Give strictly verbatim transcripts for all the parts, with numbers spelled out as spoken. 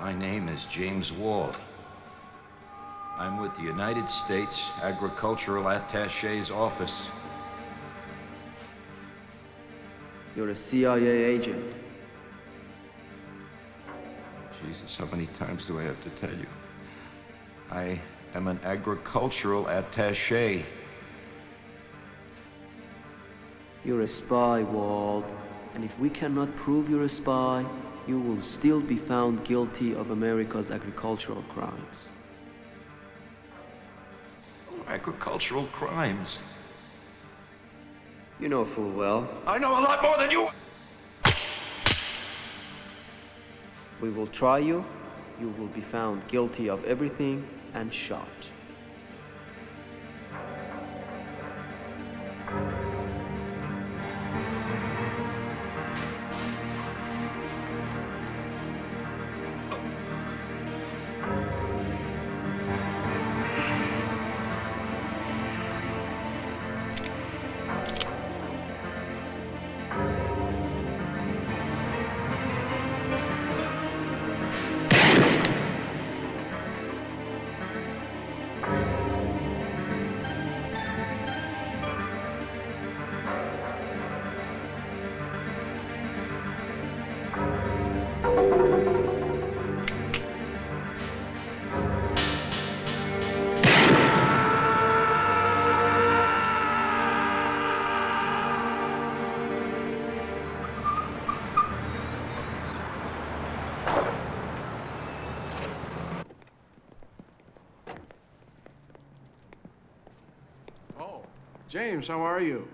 My name is James Wald. I'm with the United States Agricultural Attaché's office. You're a C I A agent. Jesus, how many times do I have to tell you? I am an agricultural attaché. You're a spy, Wald. And if we cannot prove you're a spy, you will still be found guilty of America's agricultural crimes. Agricultural crimes? You know full well. I know a lot more than you! We will try you. You will be found guilty of everything and shot. James, how are you?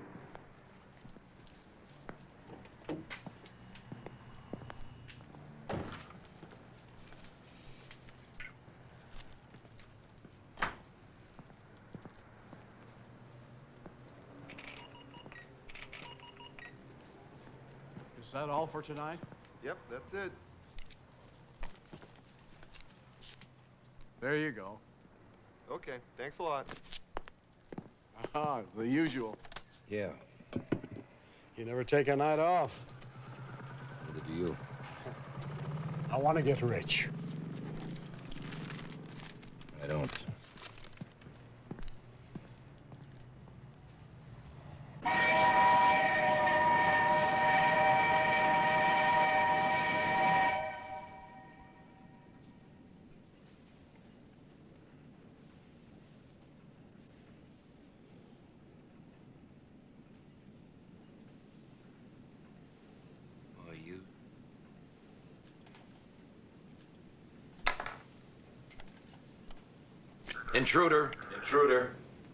Is that all for tonight? Yep, that's it. There you go. Okay, thanks a lot. Ah, the usual. Yeah. You never take a night off. Neither do you. I want to get rich. I don't. Intruder! Intruder!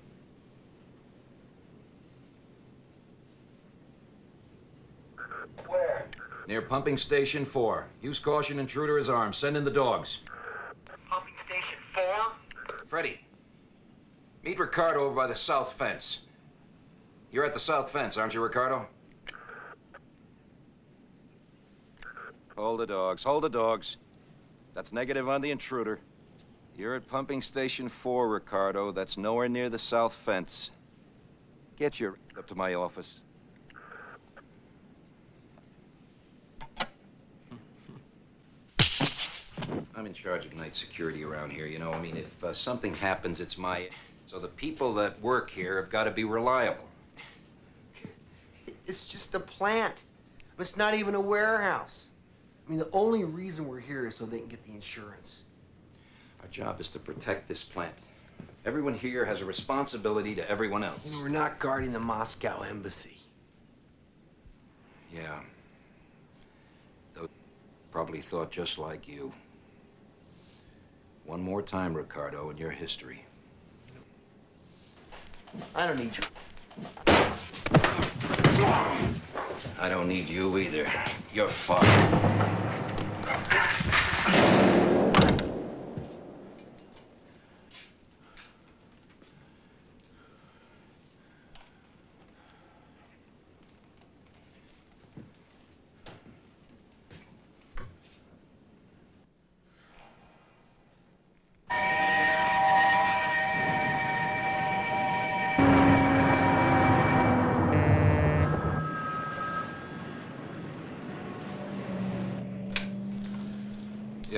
Where? Near pumping station four. Use caution, intruder is armed. Send in the dogs. Pumping station four? Freddie, meet Ricardo over by the south fence. You're at the south fence, aren't you, Ricardo? Hold the dogs, hold the dogs. That's negative on the intruder. You're at pumping station four, Ricardo. That's nowhere near the south fence. Get your up to my office. I'm in charge of night security around here, you know. I mean, if uh, something happens, it's my... So the people that work here have got to be reliable. It's just a plant. It's not even a warehouse. I mean, the only reason we're here is so they can get the insurance. Our job is to protect this plant. Everyone here has a responsibility to everyone else. And we're not guarding the Moscow embassy. Yeah. Those probably thought just like you. One more time, Ricardo, in your history. I don't need you. I don't need you either. You're fucked.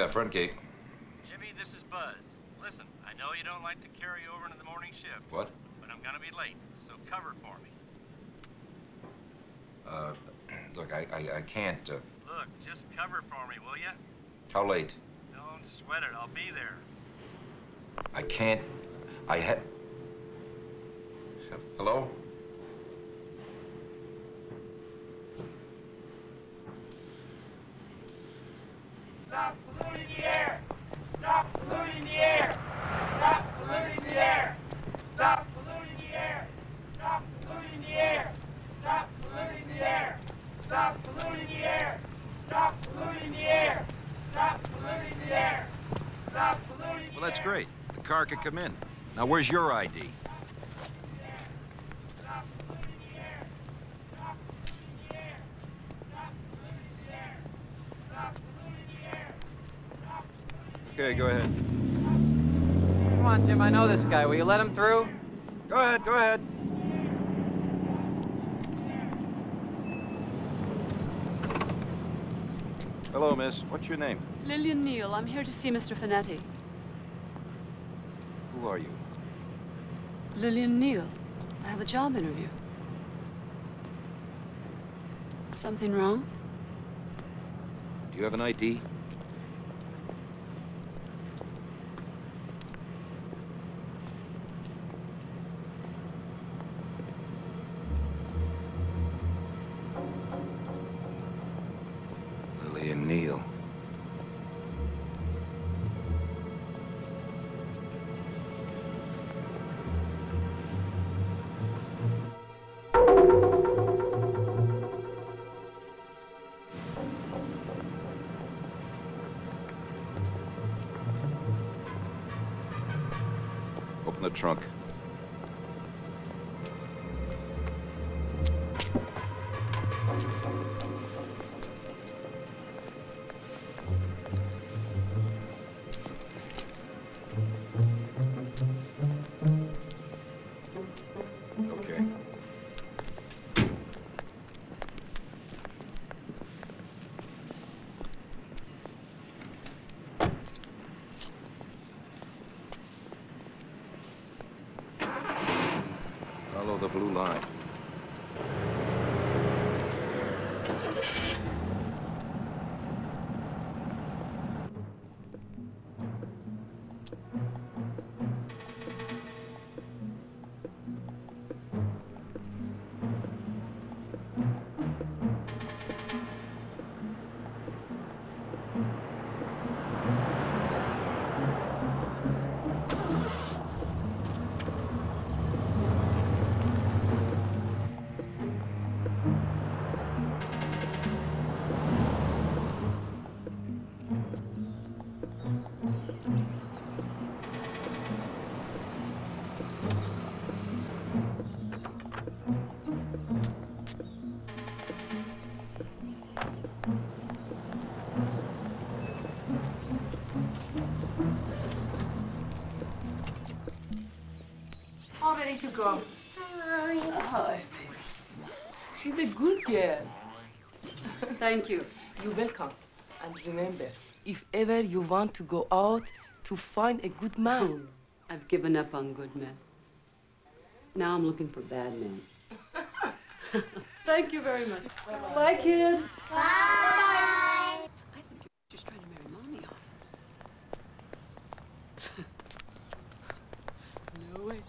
got? Front gate. Jimmy, this is Buzz. Listen, I know you don't like to carry over into the morning shift. What? But I'm gonna be late, so cover for me. Uh, look, I, I, I can't, uh... Look, just cover for me, will ya? How late? Don't sweat it, I'll be there. I can't... I had... Hello? Stop polluting the air! Stop polluting the air! Stop polluting the air! Stop polluting the air! Stop polluting the air! Stop polluting the air! Stop polluting the air! Stop polluting the air! Stop polluting the air! Stop polluting the air! Well, that's great. The car could come in. Now, where's your I D? Stop polluting the air! Stop polluting the air! Stop polluting the air! Stop polluting the air! Stop polluting Okay, go ahead. Come on, Jim, I know this guy. Will you let him through? Go ahead, go ahead. Hello, miss. What's your name? Lillian Neal. I'm here to see Mister Finetti. Who are you? Lillian Neal. I have a job interview. Something wrong? Do you have an I D? Lillian Neal. Open the trunk. Okay. Follow the blue line. All ready to go. Hi. She's a good girl. Thank you. You're welcome. And remember, if ever you want to go out to find a good man. I've given up on good men. Now I'm looking for bad men. Thank you very much. Bye, kids. Bye. I think you're just trying to marry Mommy off. No way.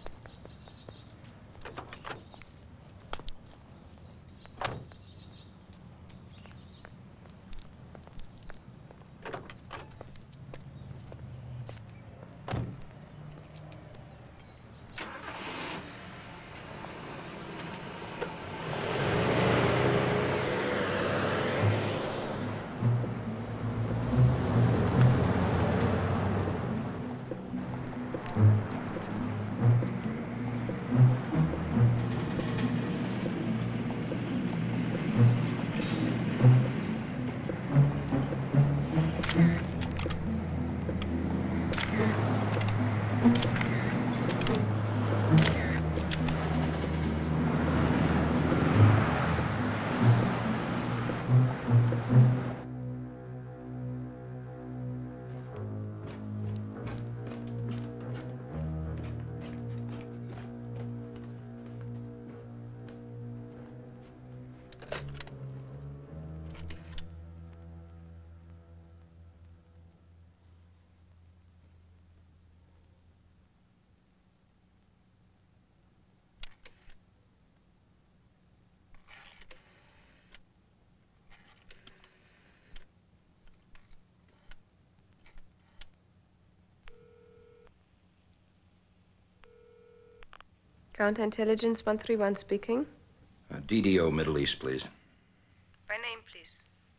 Counterintelligence one three one speaking. Uh, D D O Middle East, please. By name, please.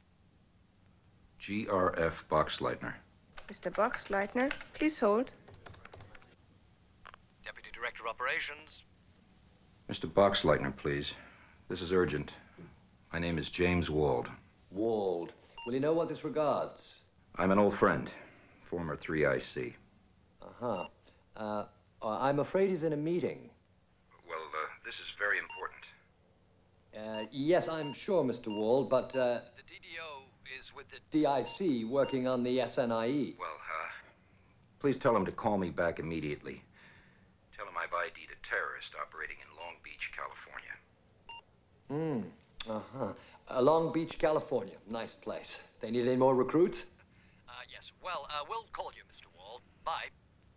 G R F Boxleitner. Mister Boxleitner, please hold. Deputy Director Operations. Mister Boxleitner, please. This is urgent. My name is James Wald. Wald. Will you know what this regards? I'm an old friend, former three I C. Uh-huh. Uh, I'm afraid he's in a meeting. Well, uh, this is very important. Uh, yes, I'm sure, Mister Wald, but uh, the D D O is with the D I C working on the S N I E. Well, uh, please tell him to call me back immediately. Tell him I've I D'd a terrorist operating in Long Beach, California. Hmm. Uh-huh. Uh, Long Beach, California. Nice place. They need any more recruits? Uh, yes. Well, uh, we'll call you, Mister Wald. Bye.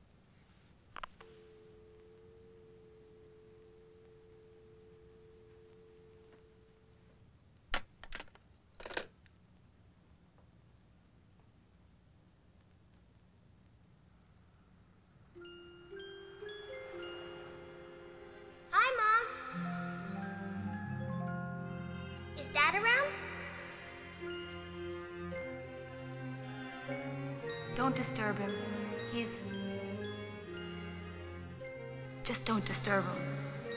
Dad around? Don't disturb him. He's... Just don't disturb him.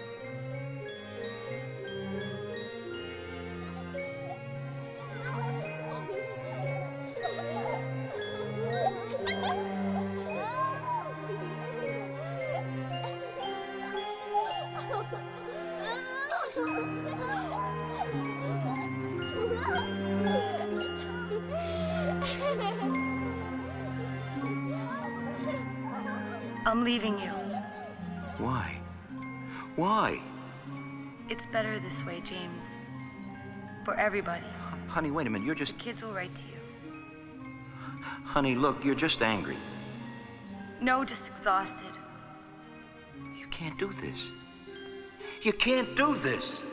I'm leaving you. Why? Why? It's better this way, James. For everybody. Honey, wait a minute. You're just... The kids will write to you. Honey, look, you're just angry. No, just exhausted. You can't do this. You can't do this.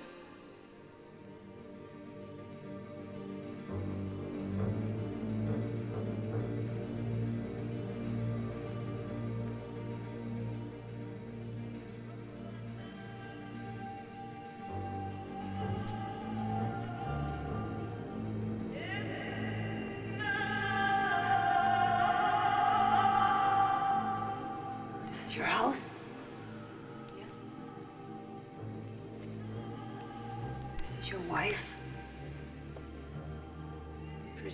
This is your house? Yes. This is your wife? Pretty.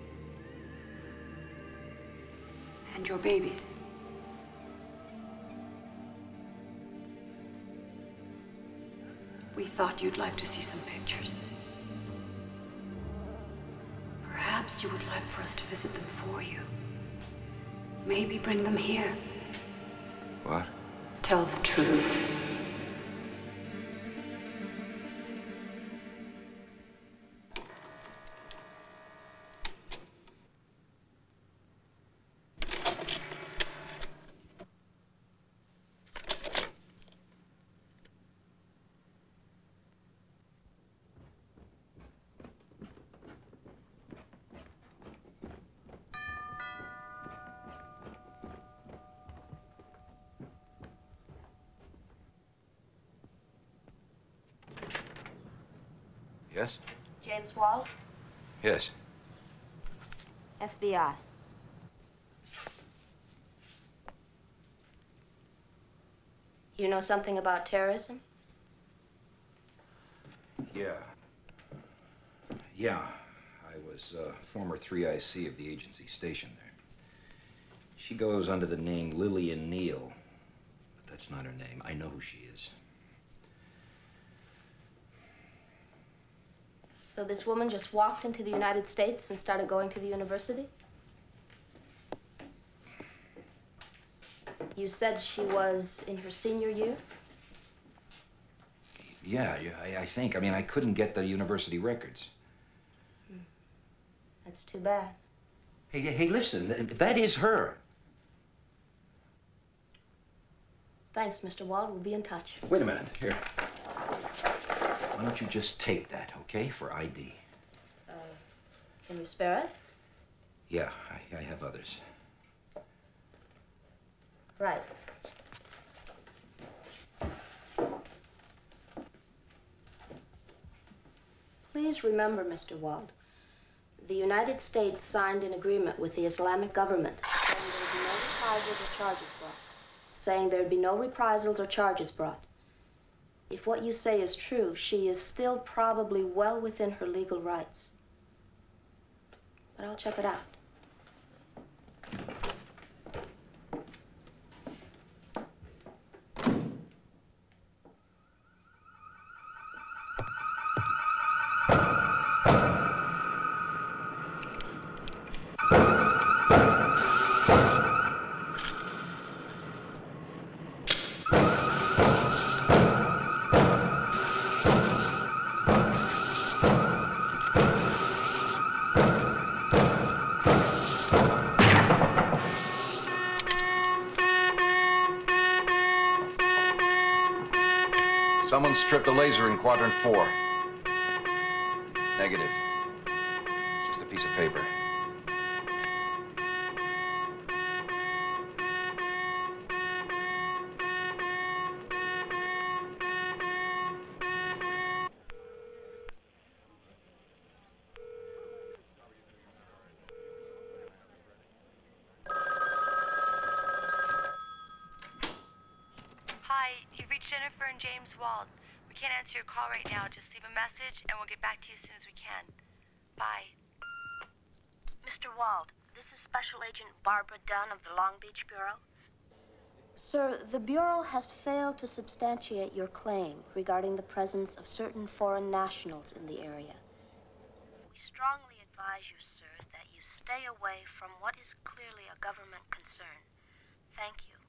And your babies? We thought you'd like to see some pictures. Perhaps you would like for us to visit them for you. Maybe bring them here. What? Tell the truth. Yes? James Wald, Yes. F B I. You know something about terrorism? Yeah. Yeah. I was uh, former three I C of the agency stationed there. She goes under the name Lillian Neal, but that's not her name. I know who she is. So this woman just walked into the United States and started going to the university? You said she was in her senior year? Yeah, yeah, I, I think. I mean, I couldn't get the university records. Hmm. That's too bad. Hey, hey, listen, th- that is her. Thanks, Mister Wald. We'll be in touch. Wait a minute. Here. Why don't you just take that, okay, for I D? Uh, can you spare it? Yeah, I, I have others. Right. Please remember, Mister Wald, the United States signed an agreement with the Islamic government saying there'd be no reprisals or charges brought. Saying there'd be no reprisals or charges brought. If what you say is true, she is still probably well within her legal rights. But I'll check it out. Someone stripped a laser in quadrant four. Negative. Just a piece of paper. Hi, you've reached Jennifer and James Wald. We can't answer your call right now. Just leave a message and we'll get back to you as soon as we can. Bye. Mister Wald, this is Special Agent Barbara Dunn of the Long Beach Bureau. Sir, the Bureau has failed to substantiate your claim regarding the presence of certain foreign nationals in the area. We strongly advise you, sir, that you stay away from what is clearly a government concern. Thank you.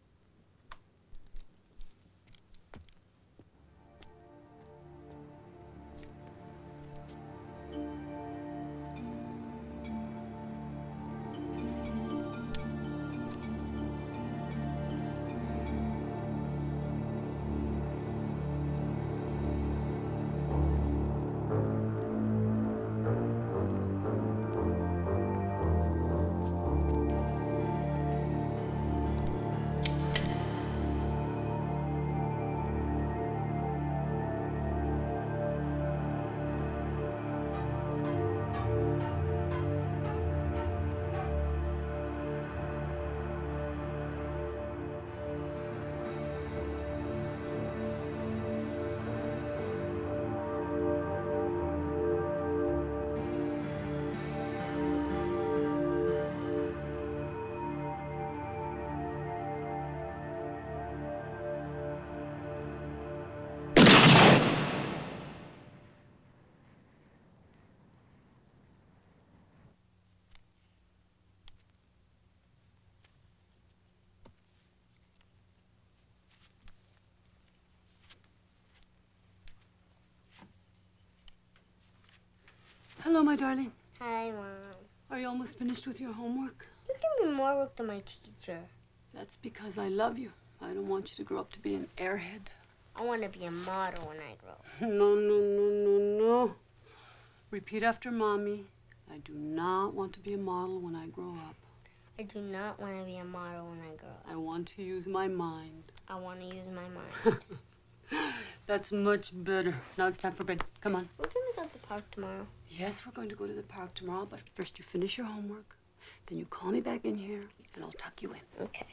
Hello, my darling. Hi, Mom. Are you almost finished with your homework? You give me more work than my teacher. That's because I love you. I don't want you to grow up to be an airhead. I want to be a model when I grow up. No, no, no, no, no. Repeat after Mommy. I do not want to be a model when I grow up. I do not want to be a model when I grow up. I want to use my mind. I want to use my mind. That's much better. Now it's time for bed. Come on. We're going to go to the park tomorrow. Yes, we're going to go to the park tomorrow, but first you finish your homework. Then you call me back in here, and I'll tuck you in. Okay.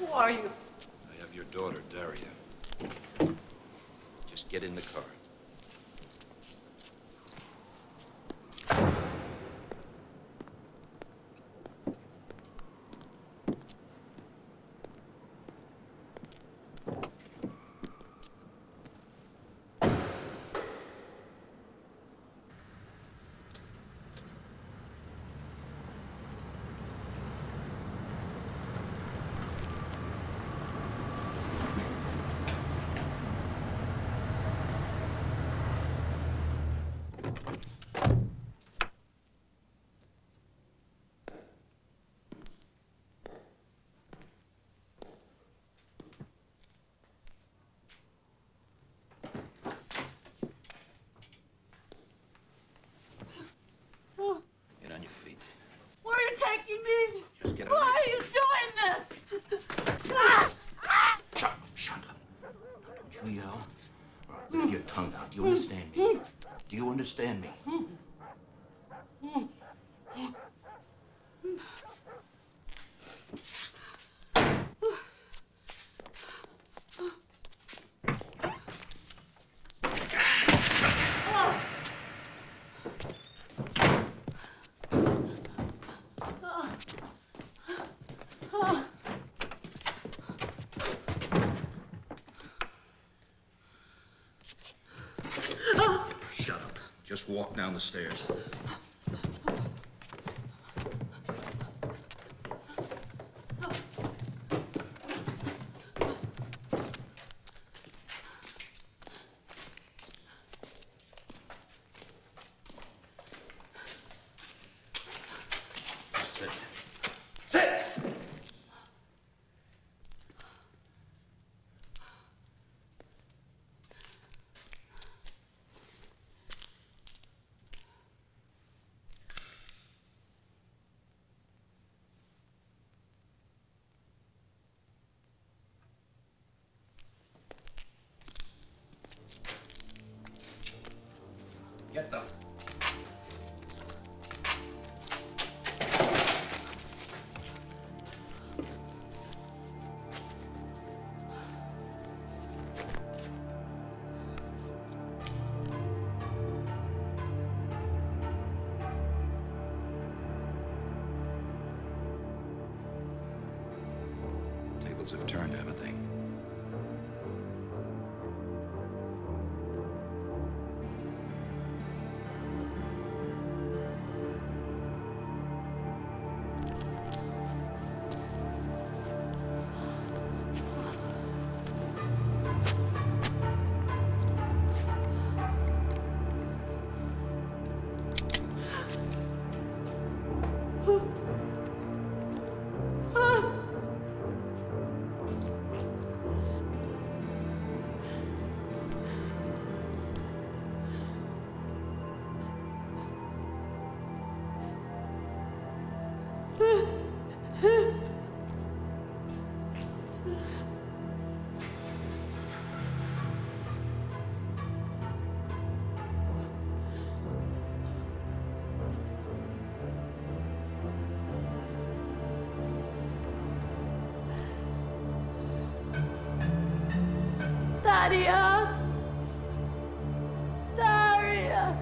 Who are you? I have your daughter, Daria. Just get in the car. Get on your feet. Where are you taking me? Just get on Why your are you doing this? Shut up, shut up. Don't you yell. Lift your tongue out. Do you understand me? Do you understand me? Shut up. Just walk down the stairs. Sit. Sit! Get them. Tables have turned, haven't they? Daria! Daria!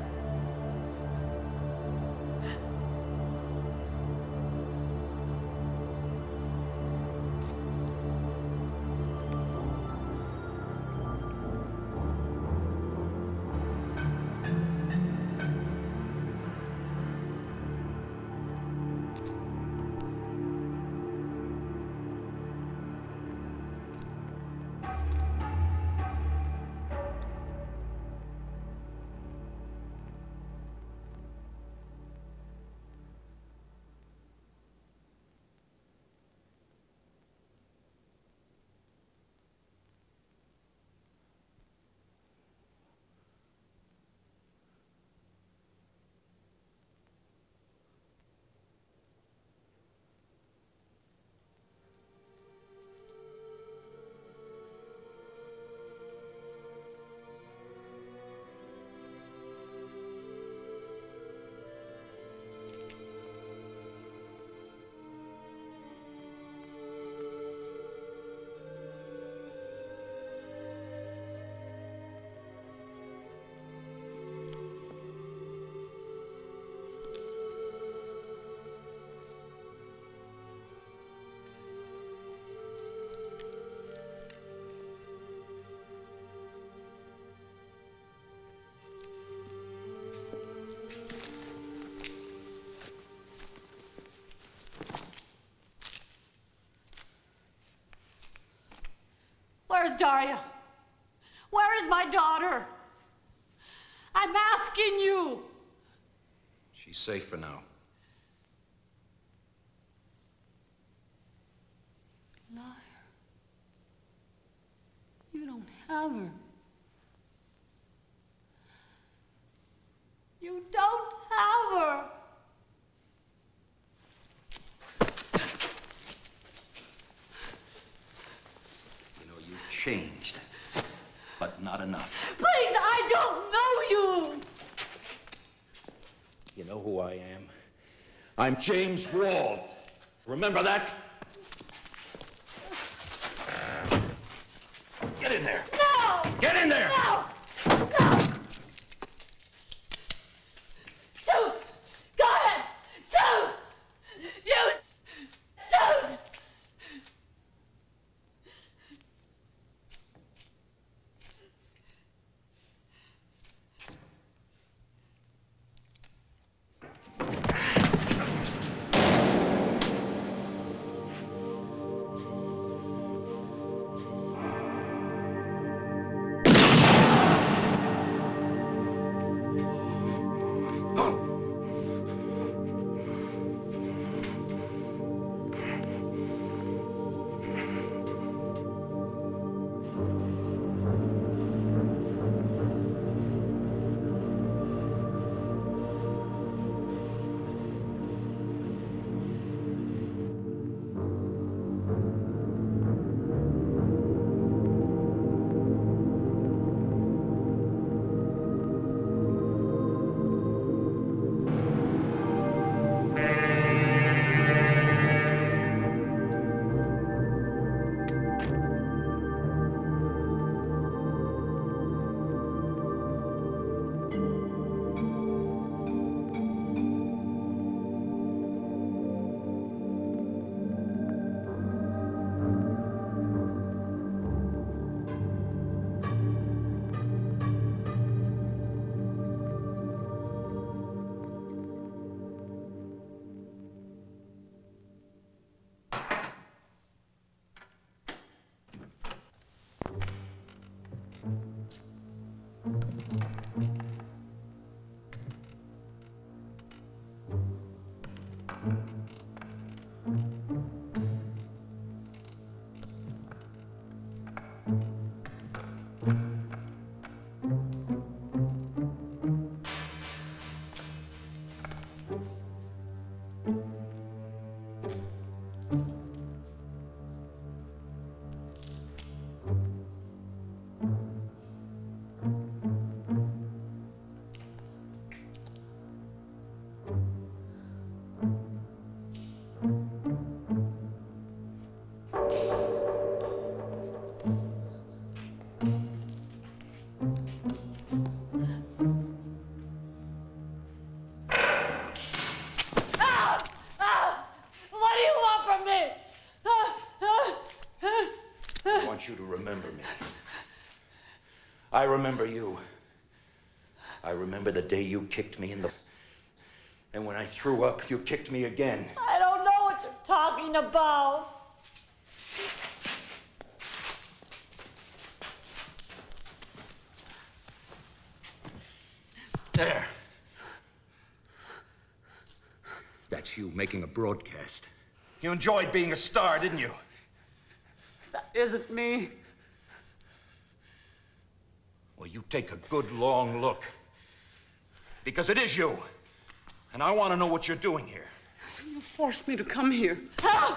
Where's Daria? Where is my daughter? I'm asking you. She's safe for now. Liar. You don't have her. You don't have her. You know, you've changed, but not enough. Please, I don't know you. You know who I am? I'm James Wald. Remember that? Get in there. No! Get in there! No! No! Shoot! Go ahead! Shoot! You shoot! You to remember me. I remember you. I remember the day you kicked me in the... And when I threw up, you kicked me again. I don't know what you're talking about. There. That's you making a broadcast. You enjoyed being a star, didn't you? That isn't me. Well, you take a good long look. Because it is you. And I want to know what you're doing here. You forced me to come here. Help!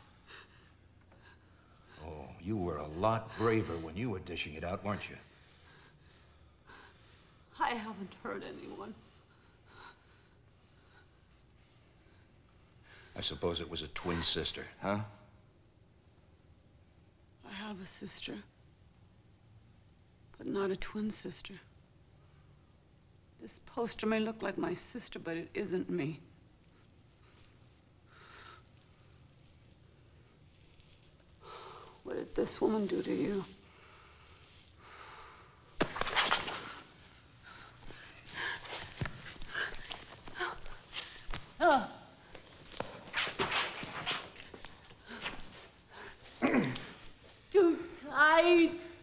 Oh, you were a lot braver when you were dishing it out, weren't you? I haven't hurt anyone. I suppose it was a twin sister, huh? I have a sister, but not a twin sister. This poster may look like my sister, but it isn't me. What did this woman do to you? Oh. Too tight.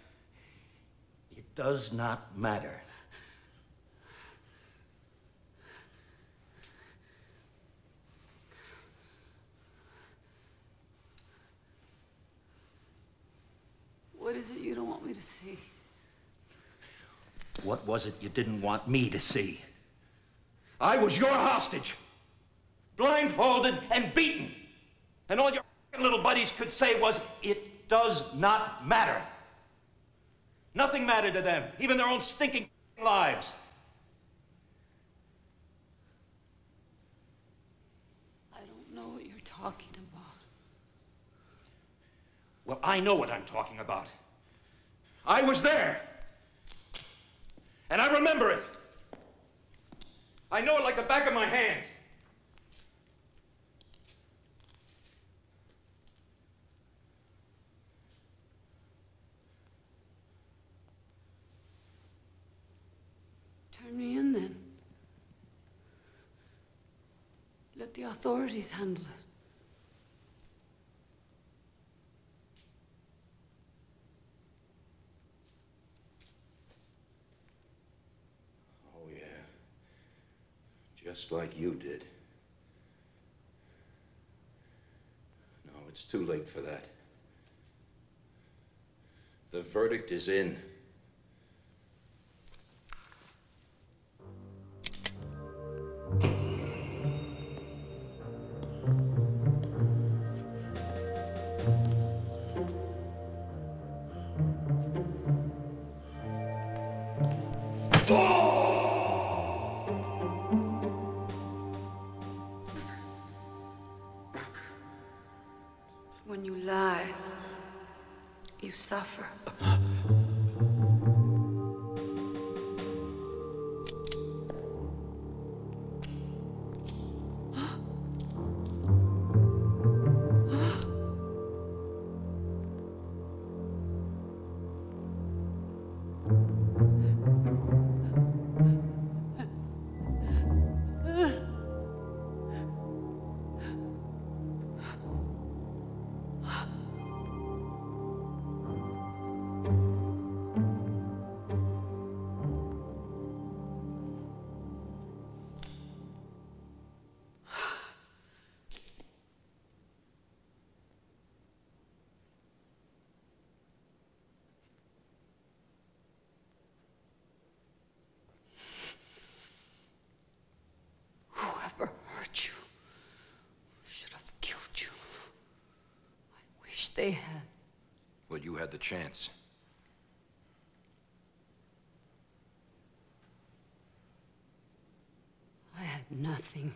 does not matter. What is it you don't want me to see? What was it you didn't want me to see? I was your hostage, blindfolded and beaten. And all your little buddies could say was, it does not matter. Nothing mattered to them, even their own stinking lives. I don't know what you're talking about. Well, I know what I'm talking about. I was there. And I remember it. I know it like the back of my hand. Turn me in then. Let the authorities handle it. Oh, yeah. Just like you did. No, it's too late for that. The verdict is in. When you lie, you suffer. Whoever hurt you should have killed you. I wish they had. Well, you had the chance. I had nothing.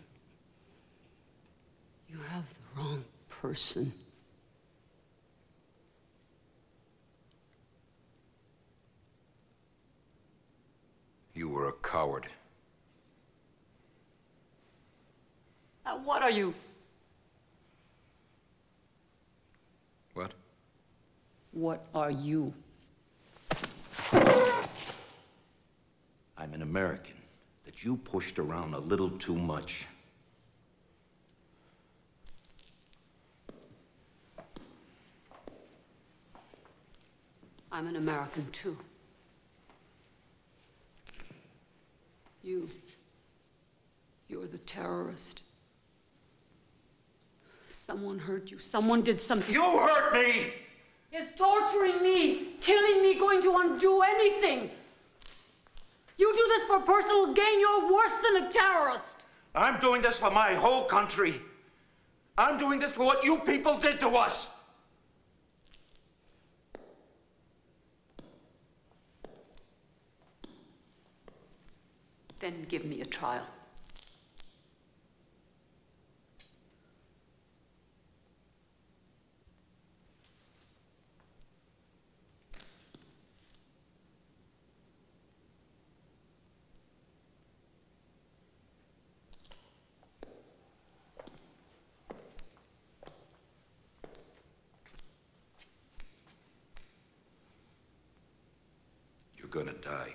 You have the wrong person. You were a coward. And what are you? What? What are you? I'm an American that you pushed around a little too much. I'm an American, too. You. You're the terrorist. Someone hurt you. Someone did something. You hurt me! Is torturing me, killing me, going to undo anything? You do this for personal gain. You're worse than a terrorist. I'm doing this for my whole country. I'm doing this for what you people did to us. Then give me a trial. You're gonna die.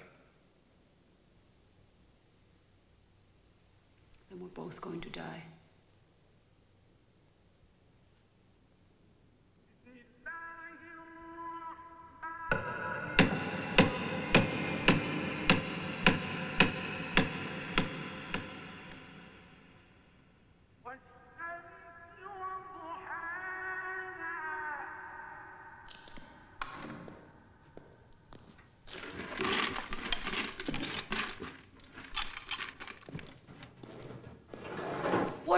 Then we're both going to die.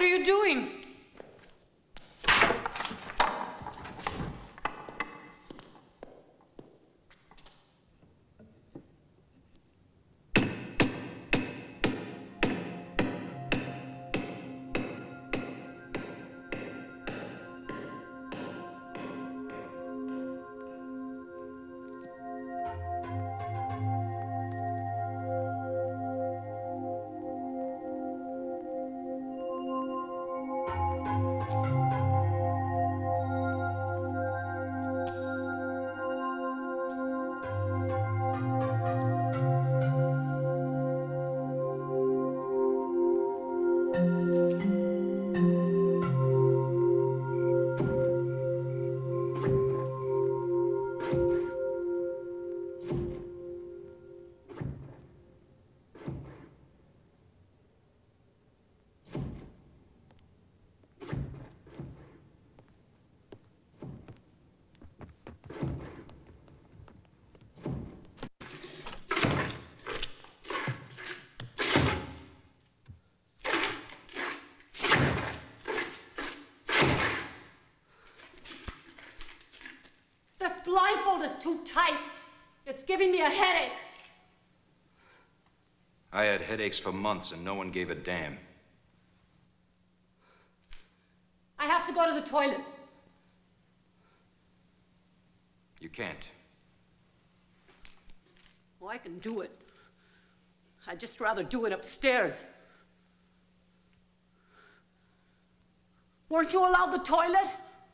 What are you doing? Blindfold is too tight. It's giving me a headache. I had headaches for months and no one gave a damn. I have to go to the toilet. You can't. Oh, I can do it. I'd just rather do it upstairs. Weren't you allowed the toilet?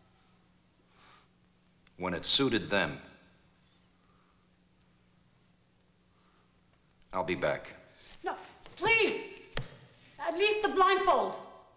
When it suited them. I'll be back. No, please. At least the blindfold.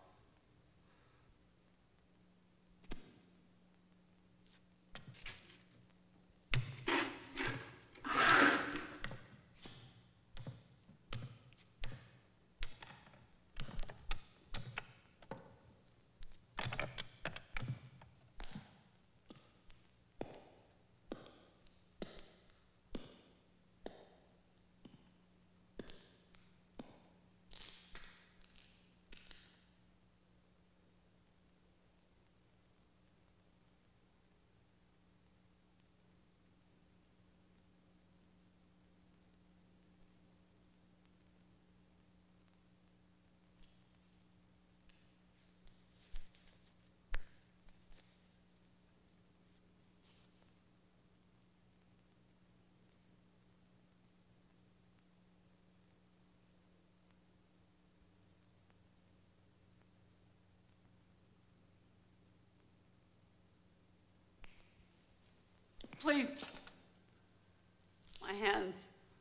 Please. My hands.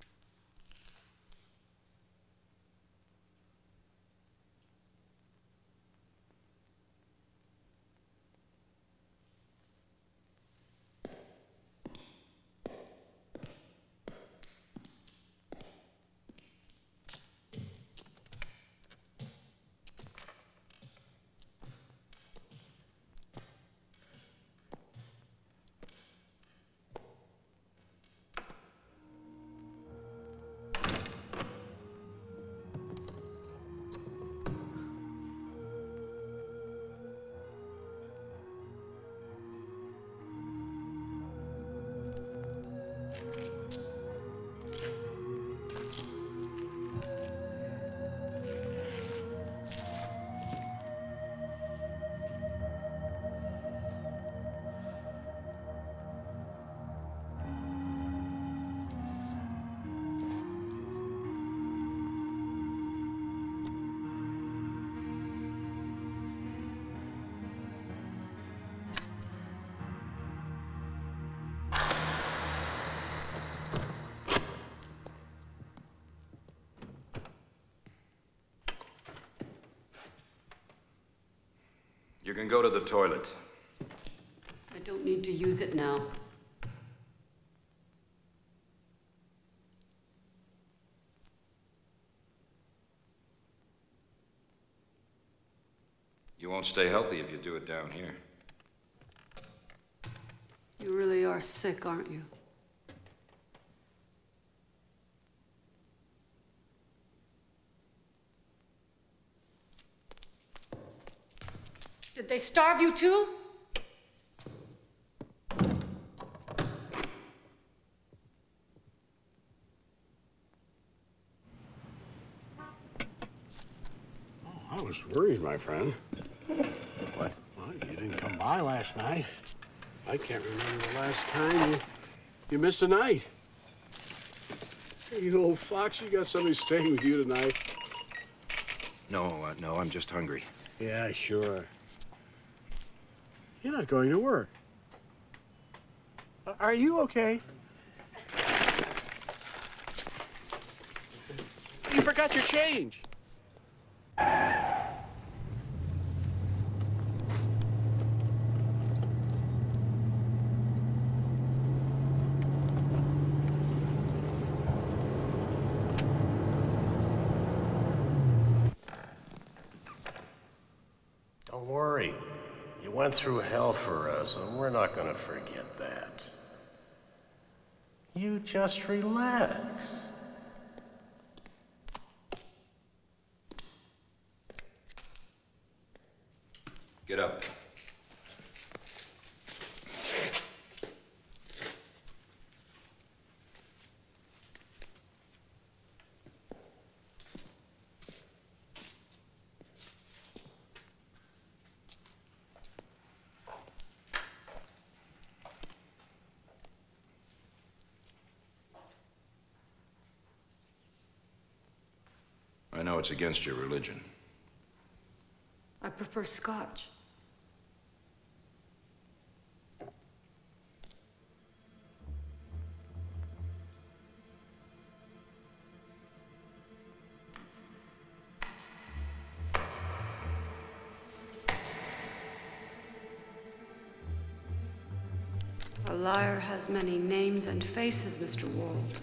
You can go to the toilet. I don't need to use it now. You won't stay healthy if you do it down here. You really are sick, aren't you? Did they starve you too? I was worried, my friend. What? Well, you didn't come by last night. I can't remember the last time you, you missed a night. Hey, you old fox, you got somebody staying with you tonight. No, uh, no, I'm just hungry. Yeah, sure. You're not going to work. Uh, Are you okay? You forgot your change. Don't worry. You went through hell for us, and we're not gonna forget that. You just relax. Get up. I know it's against your religion. I prefer Scotch. A liar has many names and faces, Mister Wald.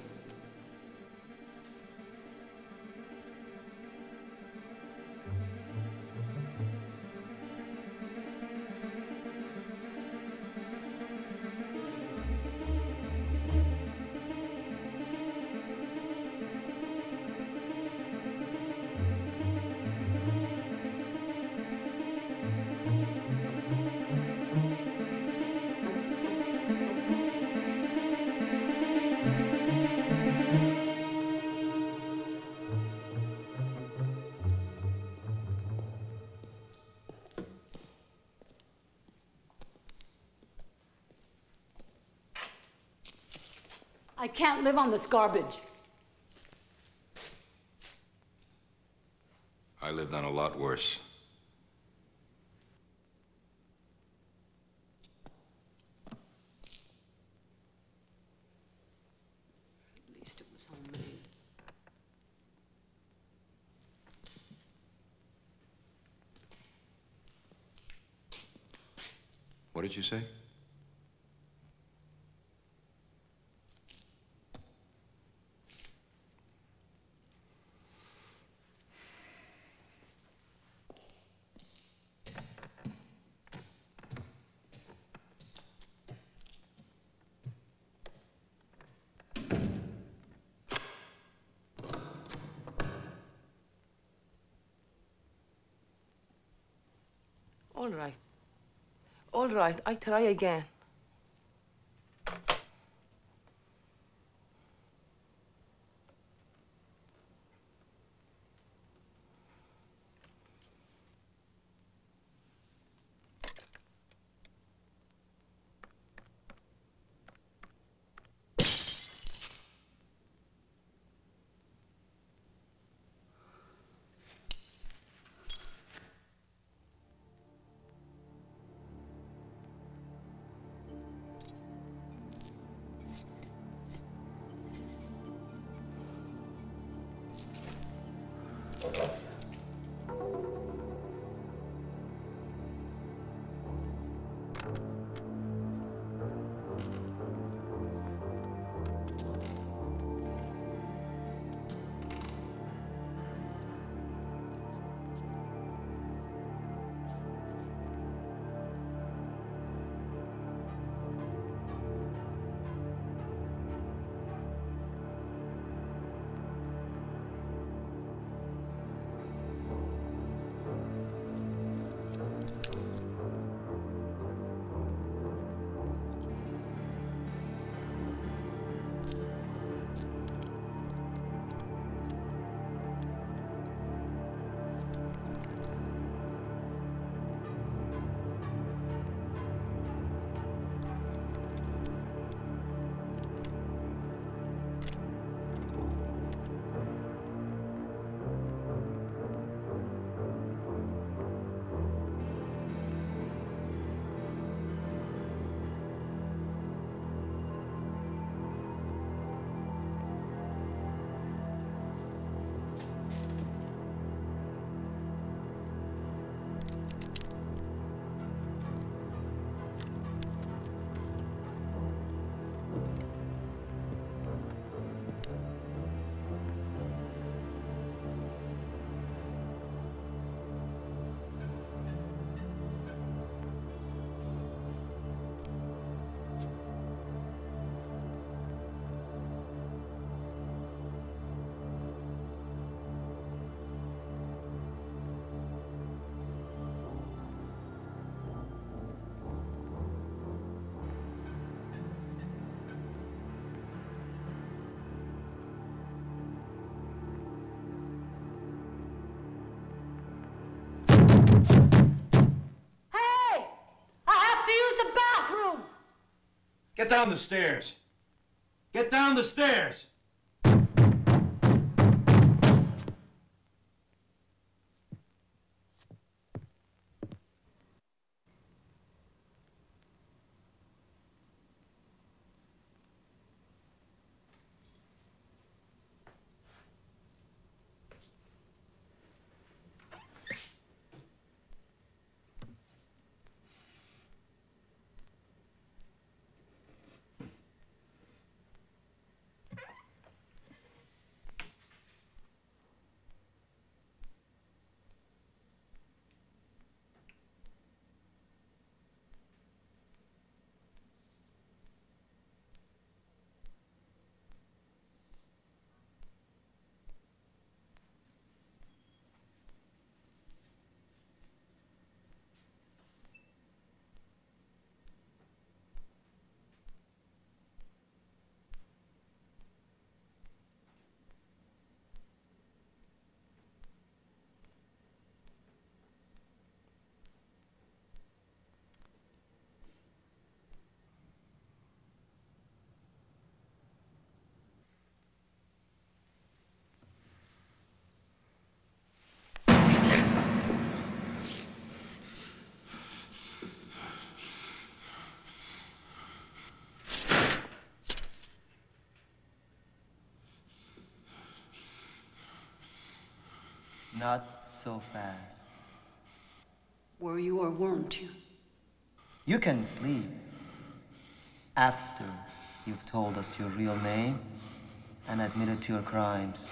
I can't live on this garbage. I lived on a lot worse. At least it was homemade. What did you say? All right. All right, I try again. Hey! I have to use the bathroom! Get down the stairs. Get down the stairs. Not so fast. Were you or weren't you? You can sleep after you've told us your real name and admitted to your crimes.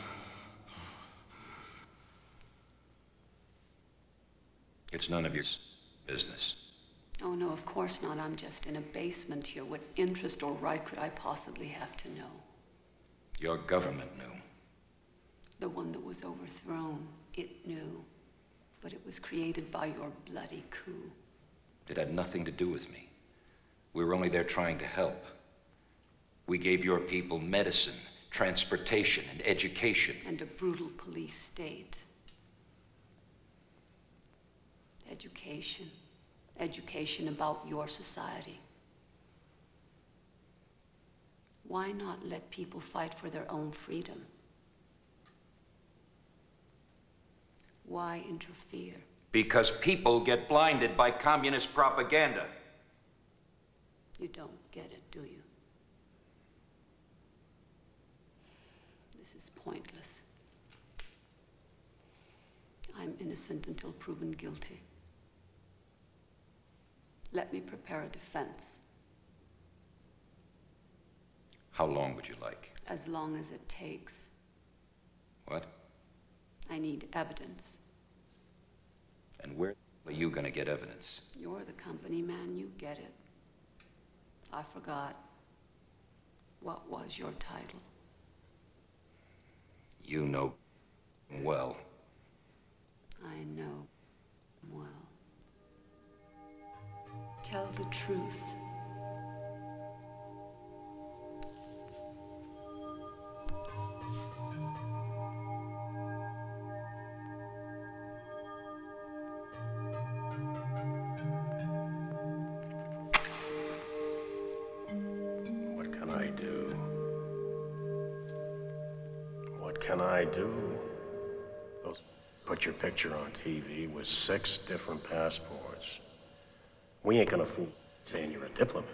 It's none of your business. Oh, no, of course not. I'm just in a basement here. What interest or right could I possibly have to know? Your government knew. The one that was overthrown, it knew. But it was created by your bloody coup. It had nothing to do with me. We were only there trying to help. We gave your people medicine, transportation, and education. And a brutal police state. Education. Education about your society. Why not let people fight for their own freedom? Why interfere? Because people get blinded by communist propaganda. You don't get it, do you? This is pointless. I'm innocent until proven guilty. Let me prepare a defense. How long would you like? As long as it takes. What? I need evidence. And where are you gonna get evidence? You're the company man, you get it. I forgot. What was your title? You know well. I know well. Tell the truth. What can I do? What can I do? Those put your picture on T V with six different passports. We ain't gonna fool saying you're a diplomat.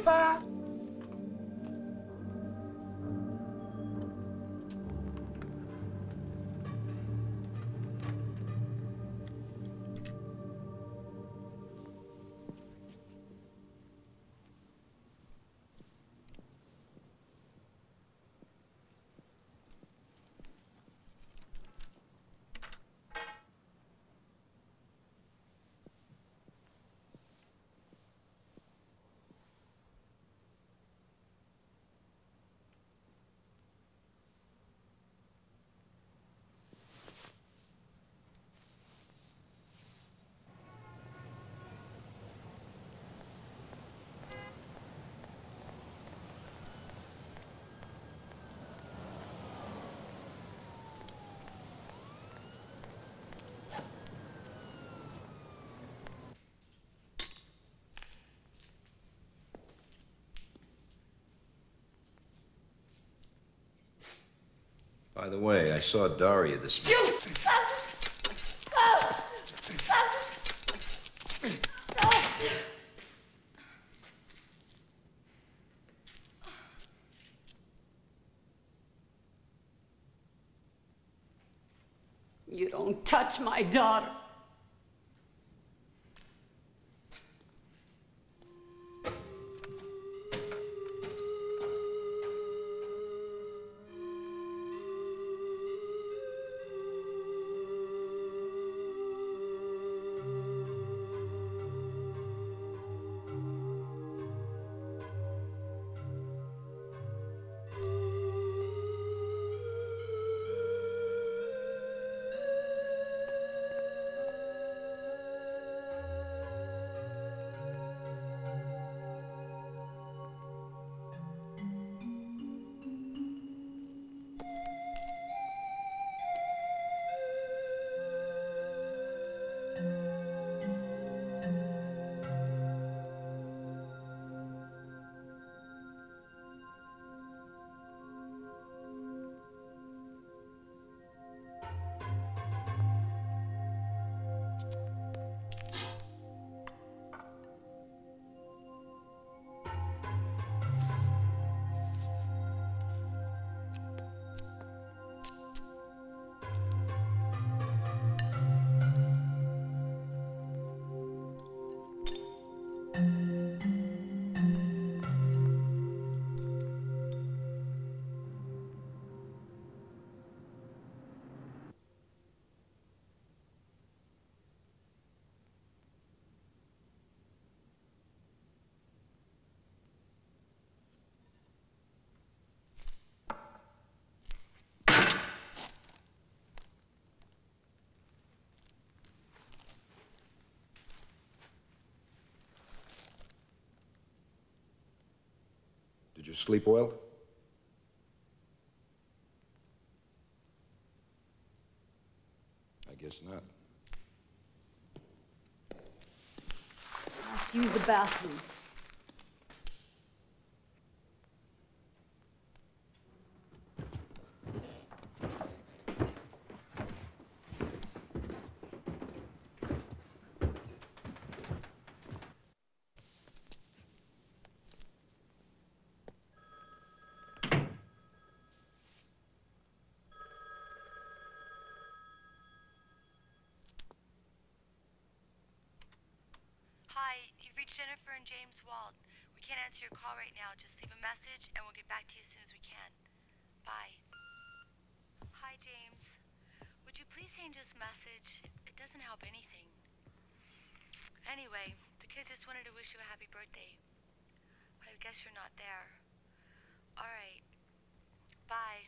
far? By the way, I saw Daria this morning. You! You don't touch my daughter. Did you sleep well? I guess not. I have to use the bathroom. Jennifer and James Wald. We can't answer your call right now. Just leave a message and we'll get back to you as soon as we can. Bye. Hi, James. Would you please change this message? It doesn't help anything. Anyway, the kids just wanted to wish you a happy birthday. But I guess you're not there. All right. Bye.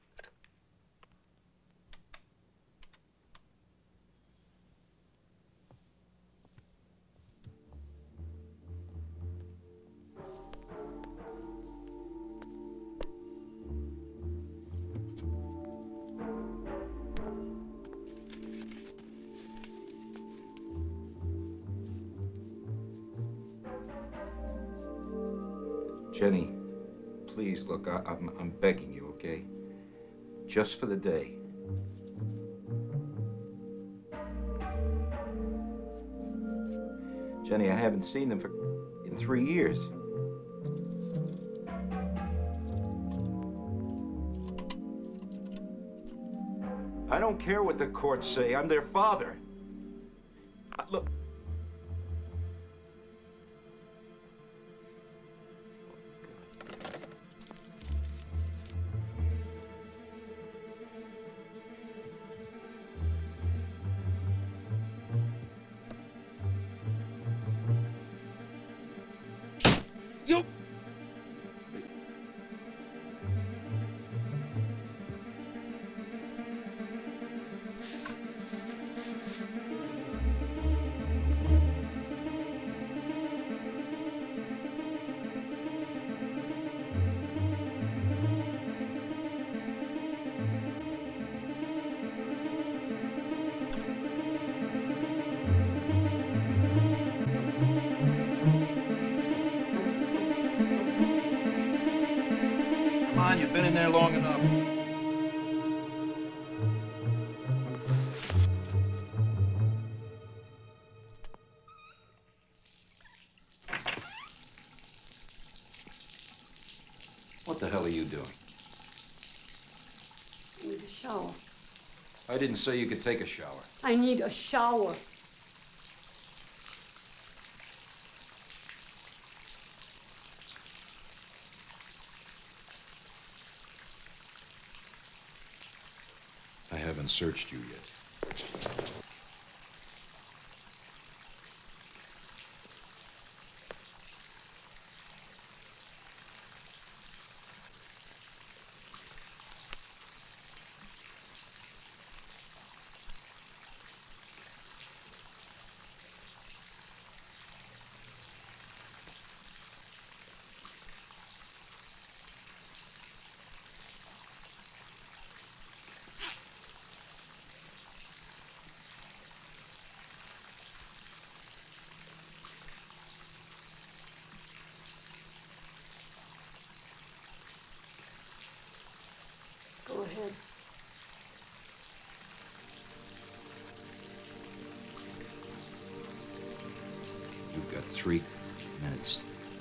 Jenny, please, look, I, I'm, I'm begging you, okay? Just for the day. Jenny, I haven't seen them for in three years. I don't care what the courts say. I'm their father. Uh, Look. You. Come on, you've been in there long enough. What the hell are you doing? I need a shower. I didn't say you could take a shower. I need a shower. I haven't searched you yet. Go ahead. You've got three minutes.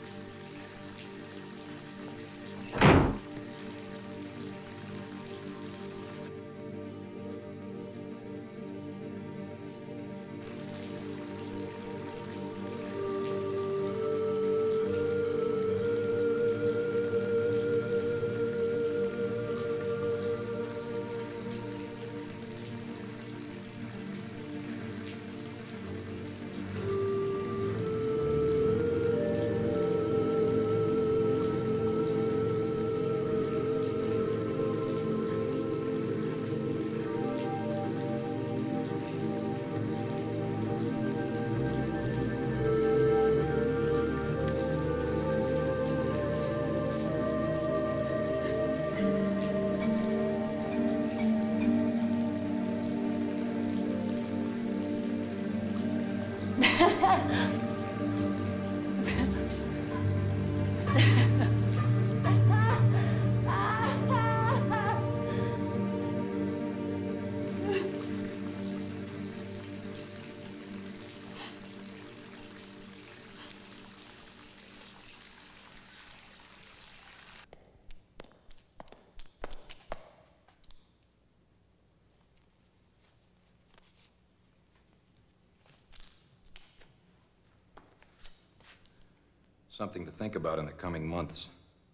Something to think about in the coming months.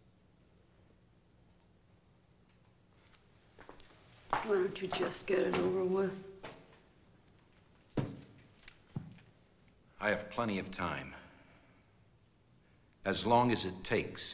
Why don't you just get it over with? I have plenty of time. As long as it takes.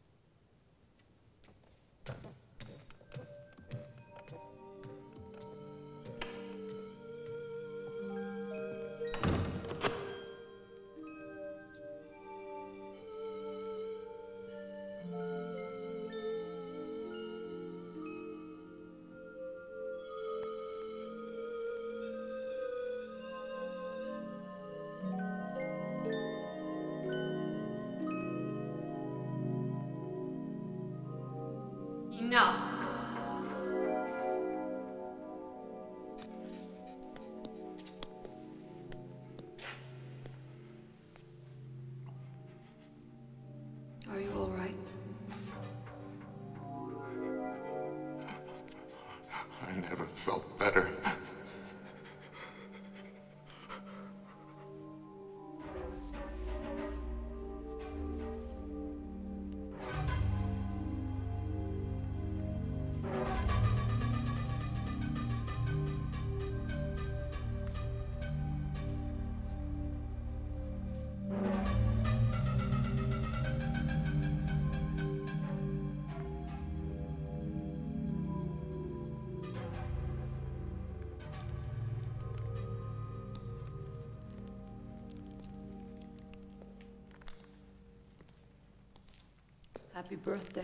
Enough. Are you all right? I never felt better. Happy birthday.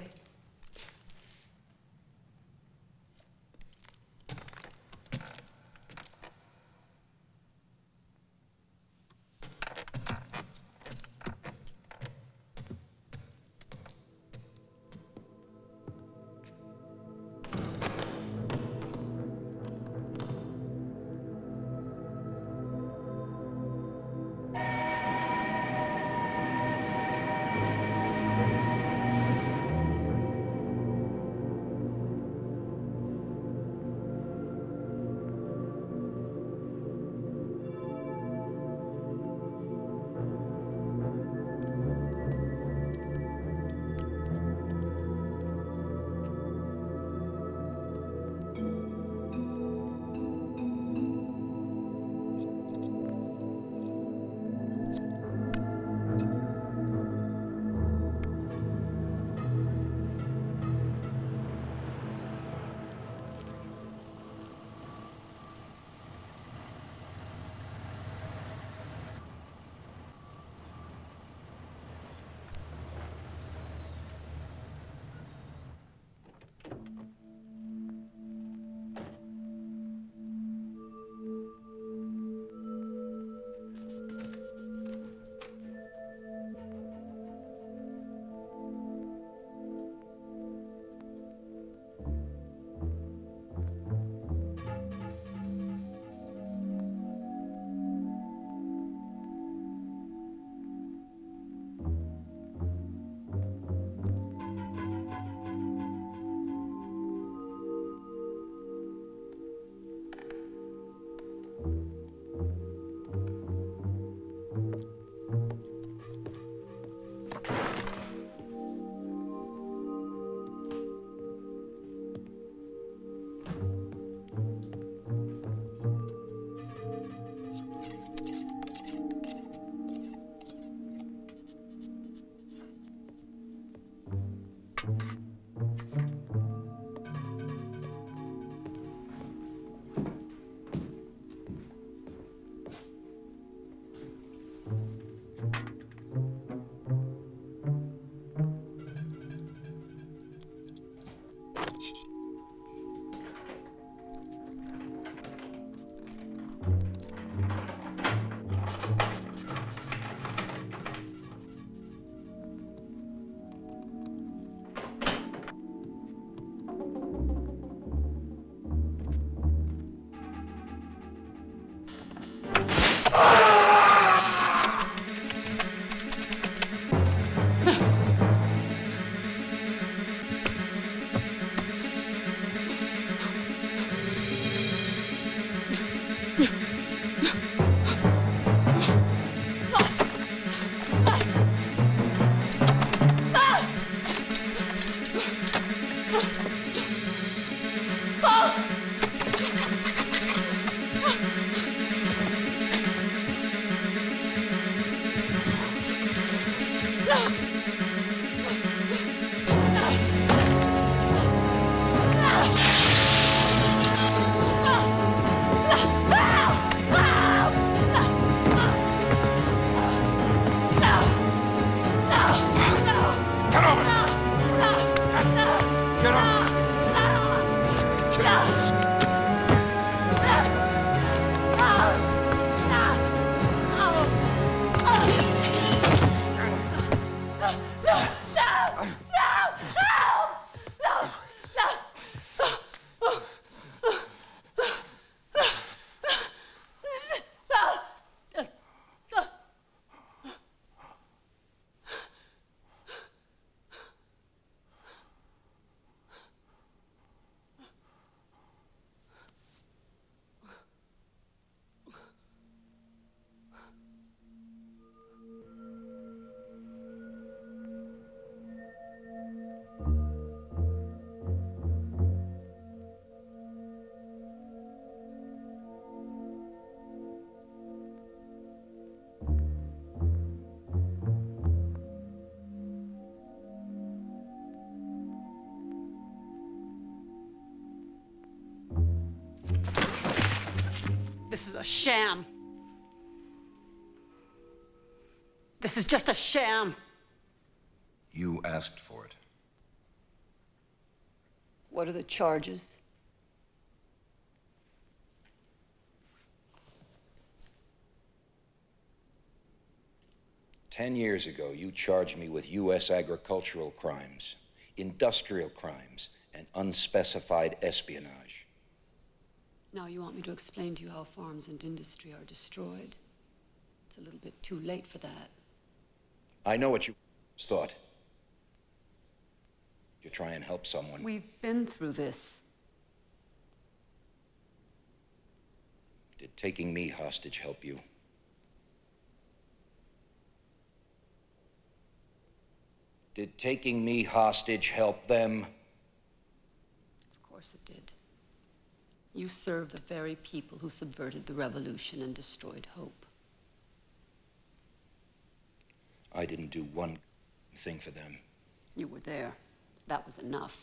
This is a sham. This is just a sham. You asked for it. What are the charges? Ten years ago, you charged me with U S agricultural crimes, industrial crimes, and unspecified espionage. Now you want me to explain to you how farms and industry are destroyed. It's a little bit too late for that. I know what you thought. You try and help someone. We've been through this. Did taking me hostage help you? Did taking me hostage help them? Of course it did. You served the very people who subverted the revolution and destroyed hope. I didn't do one thing for them. You were there. That was enough.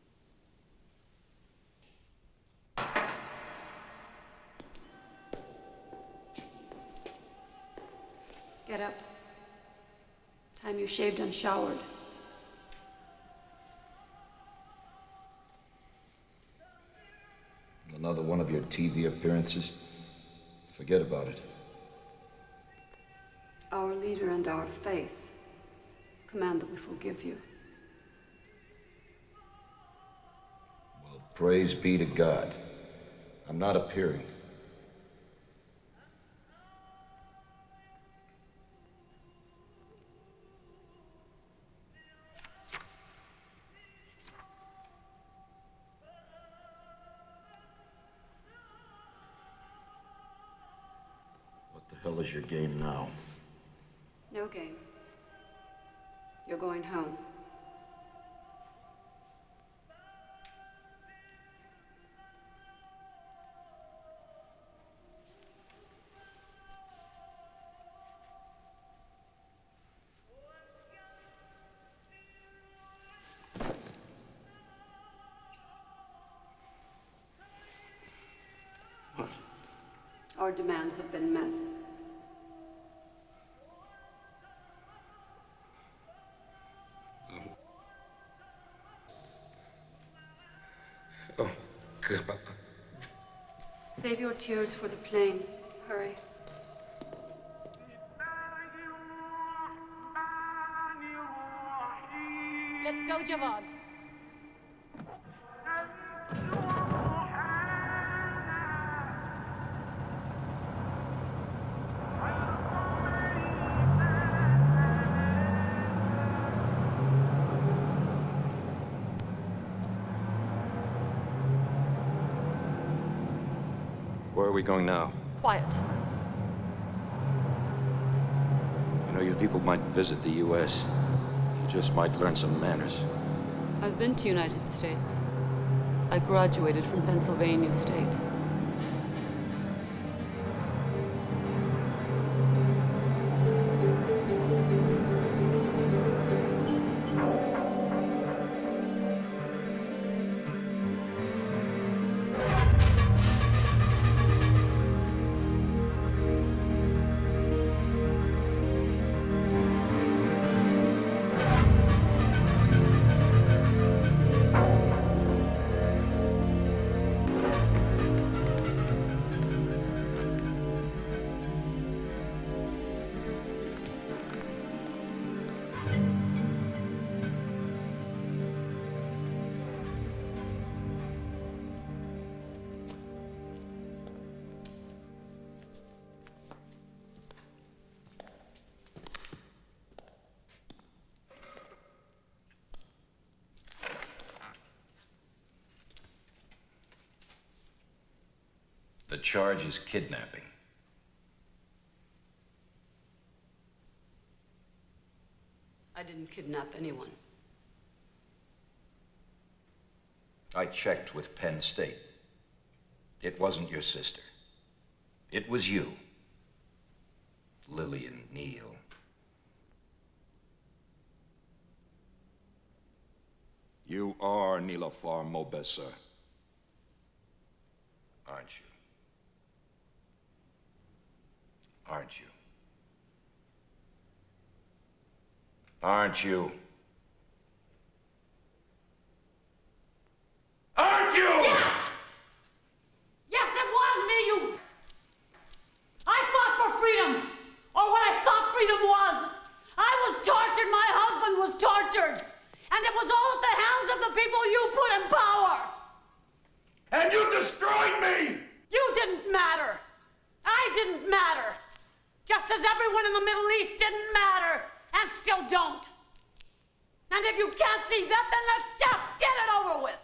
Get up. Time you shaved and showered. Another one of your T V appearances? Forget about it. Our leader and our faith command that we forgive you. Well, praise be to God. I'm not appearing. What the hell is your game now? No game. You're going home. What? Our demands have been met. Oh, God. Save your tears for the plane. Hurry. Let's go, Javad. Where are we going now? Quiet. You know, you people might visit the U S You just might learn some manners. I've been to United States. I graduated from Pennsylvania State. The charge is kidnapping. I didn't kidnap anyone. I checked with Penn State. It wasn't your sister. It was you, Lillian Neal. You are Nilafar Mobessa, aren't you? Aren't you? Aren't you? Aren't you? Yes! Yes, it was me, you... I fought for freedom, or what I thought freedom was. I was tortured, my husband was tortured, and it was all at the hands of the people you put in power. And you destroyed me! You didn't matter. I didn't matter. Just as everyone in the Middle East didn't matter, and still don't. And if you can't see that, then let's just get it over with.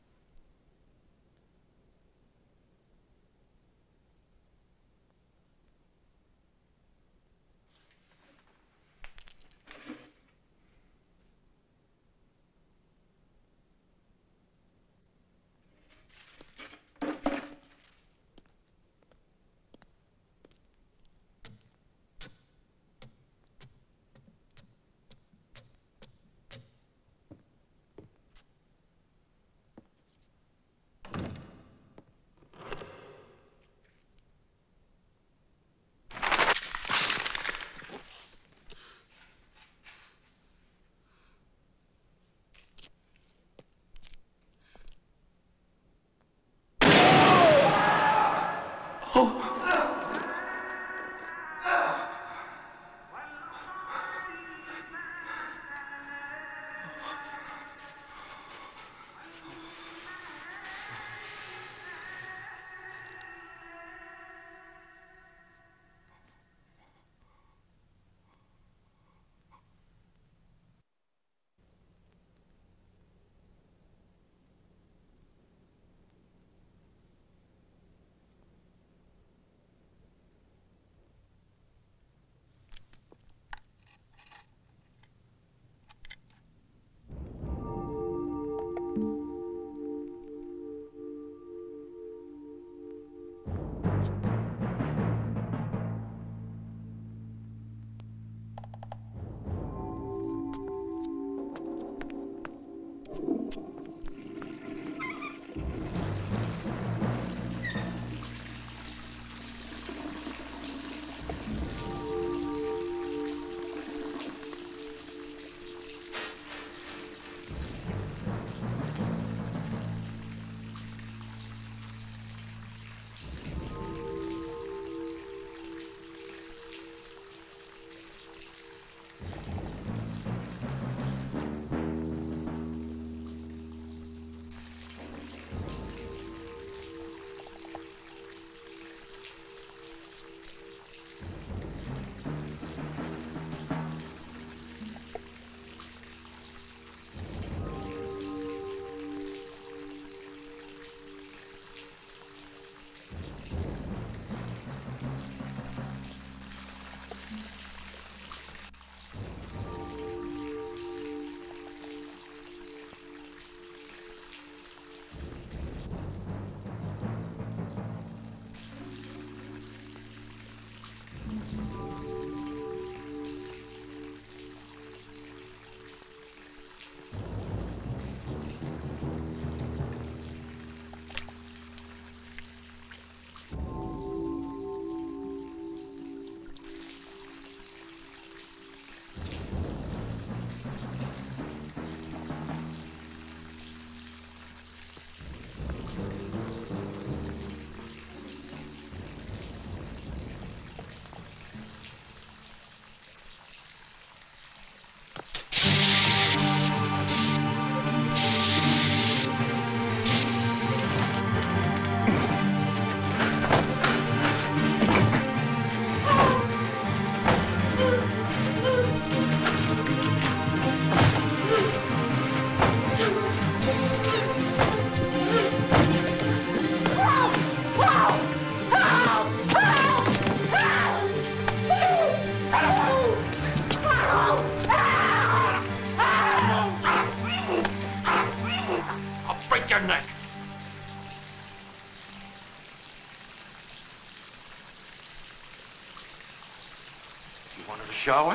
Shower?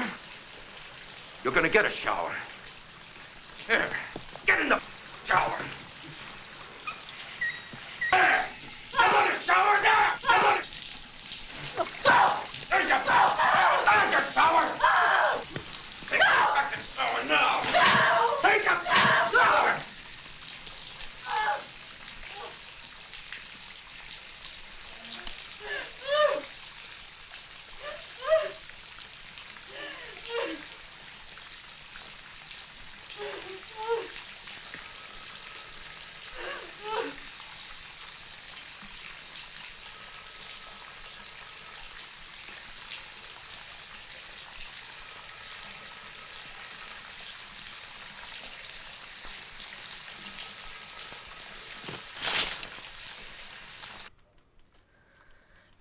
You're gonna get a shower. Here, get in the shower. There! I want a shower now! I want a... There's your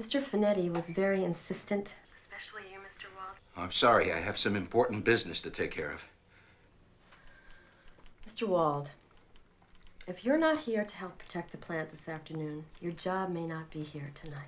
Mister Finetti was very insistent. Especially you, Mister Wald. I'm sorry, I have some important business to take care of. Mister Wald, if you're not here to help protect the plant this afternoon, your job may not be here tonight.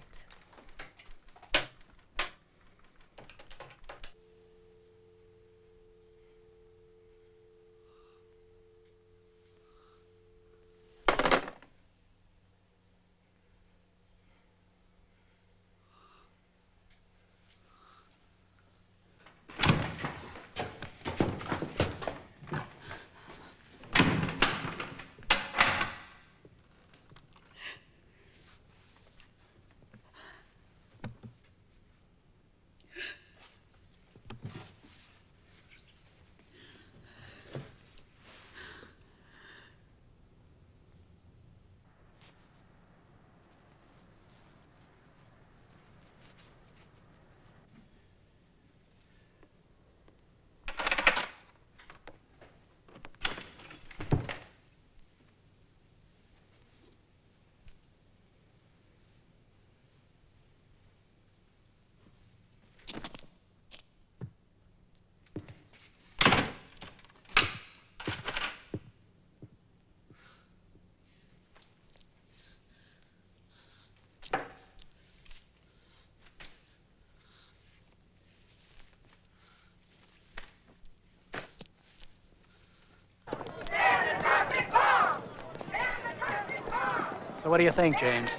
So what do you think, James?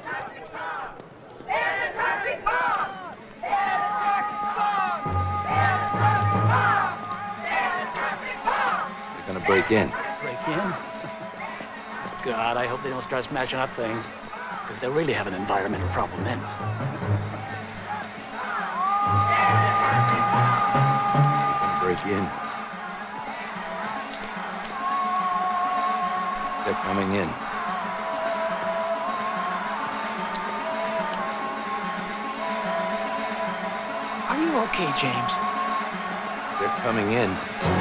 They're gonna break in. Break in? God, I hope they don't start smashing up things, because they'll really have an environmental problem then. They're gonna break in. They're coming in. Are you okay, James? They're coming in.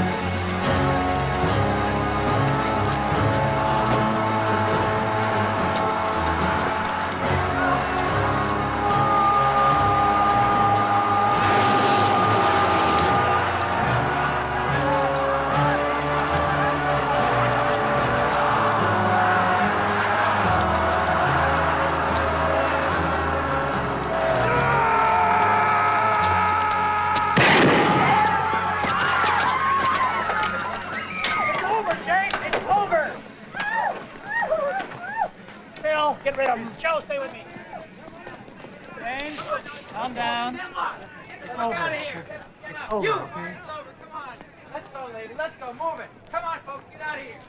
Get rid of him. Joe, stay with me. James, calm down. It's over. Out of here. It's over, You. okay? It's over. Come on. Let's go, lady. Let's go. Move it. Come on, folks. Get out of here.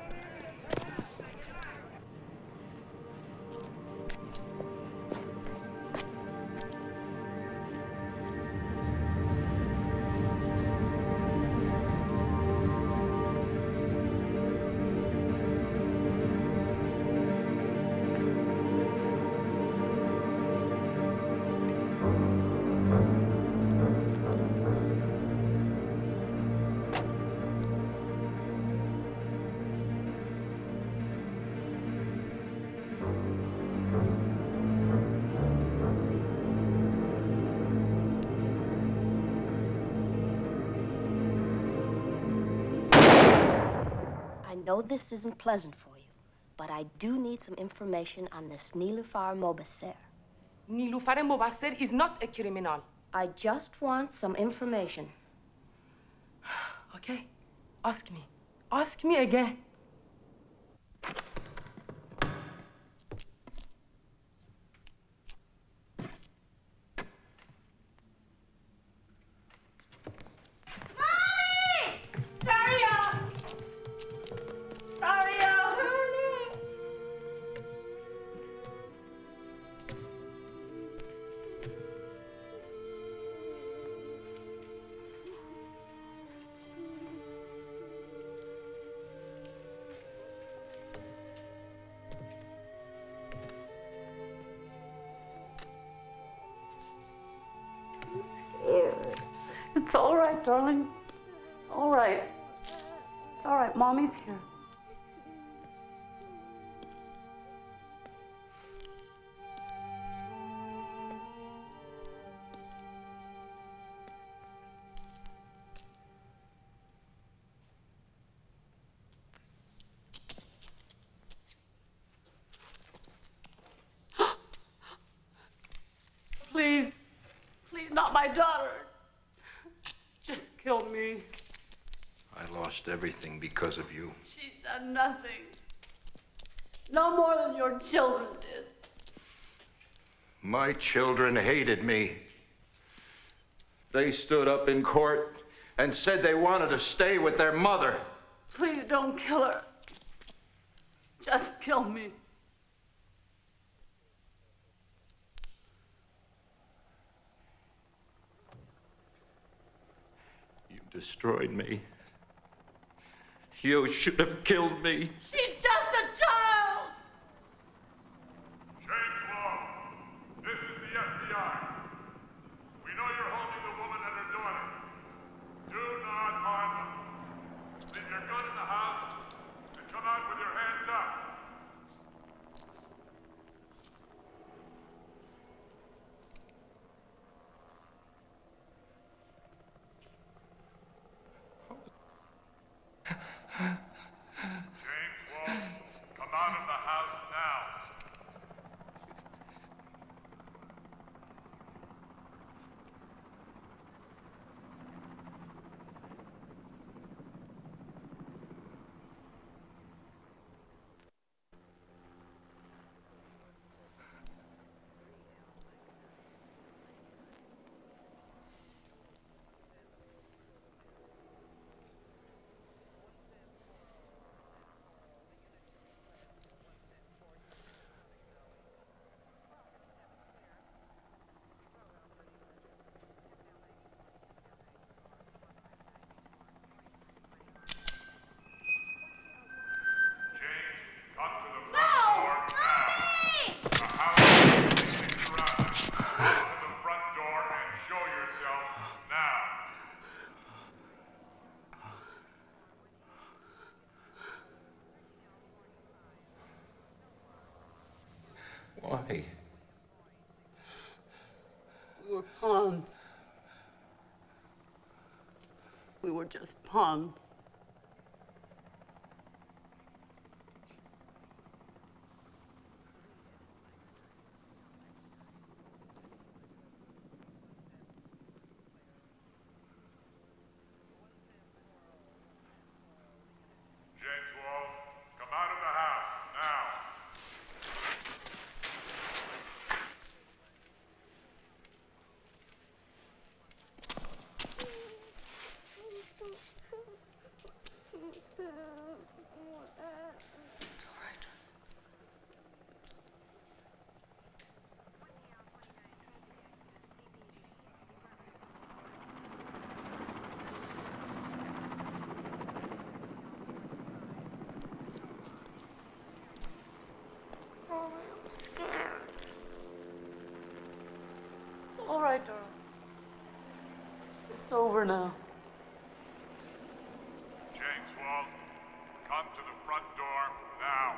I know this isn't pleasant for you, but I do need some information on this Nilüfer Mobasser. Nilüfer Mobasser is not a criminal. I just want some information. Okay, ask me. Ask me again. It's all right, darling. It's all right. It's all right. Mommy's here. not my daughter. Just kill me. I lost everything because of you. She's done nothing. No more than your children did. My children hated me. They stood up in court and said they wanted to stay with their mother. Please don't kill her. Just kill me. You destroyed me. You should have killed me. She's just a child. James Long, this is the F B I. We know you're holding the woman and her daughter. Do not harm them. Leave your gun in the house and come out with your hands up. James Walsh, come out of the house now. Why? We were pawns. We were just pawns. James Walsh, come out of the house now. Oh, I'm scared. It's all right, darling. It's over now. James Walsh, come to the front door now.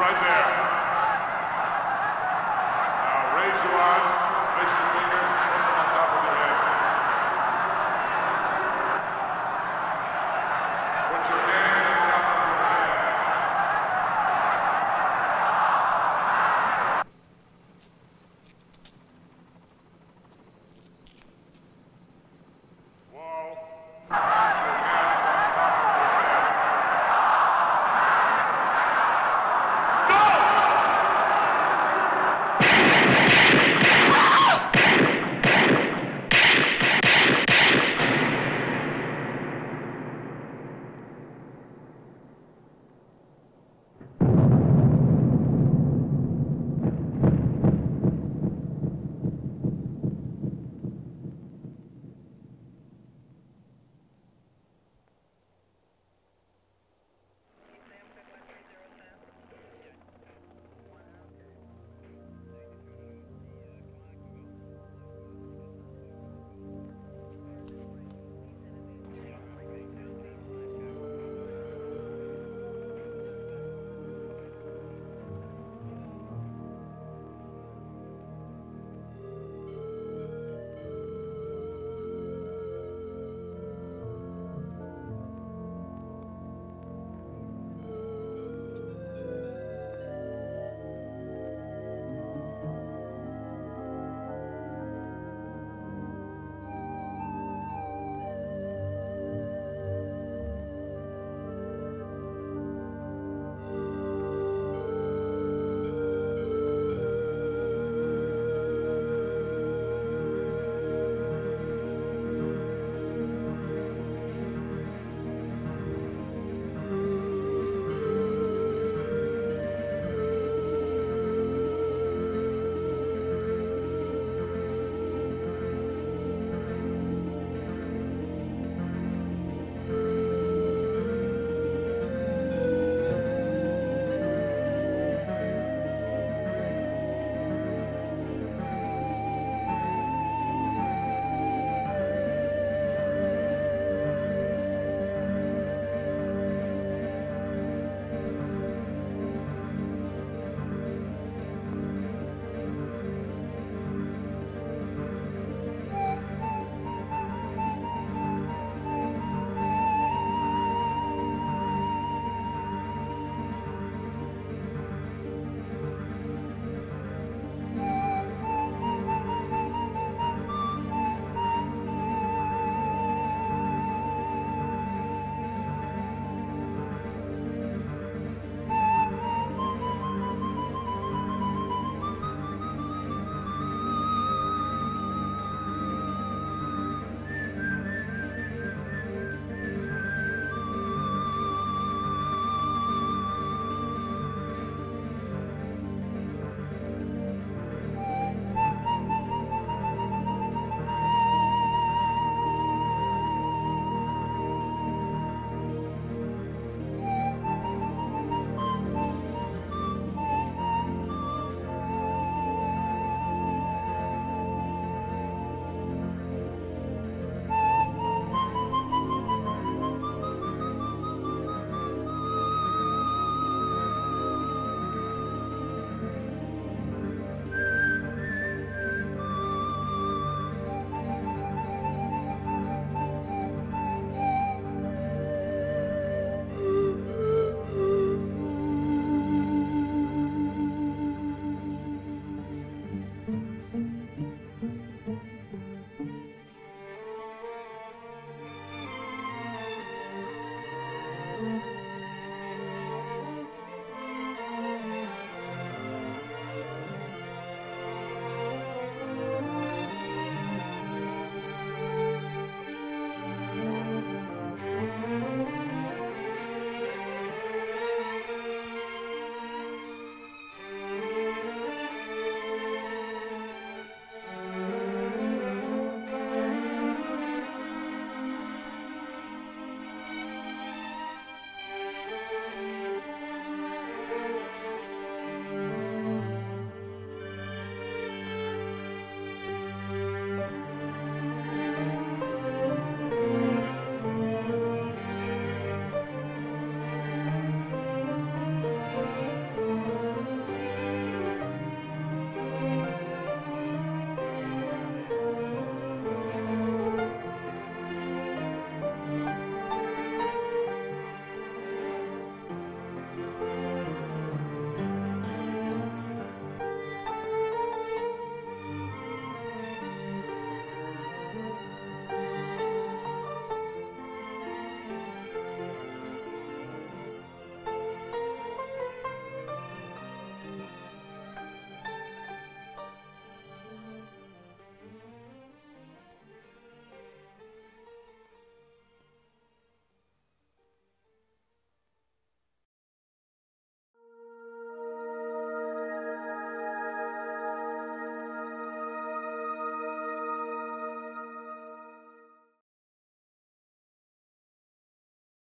right there.